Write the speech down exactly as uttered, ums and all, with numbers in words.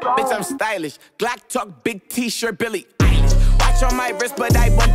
Bitch, I'm stylish. Glock talk, big t-shirt, Billy Eilish. Watch on my wrist, but I won't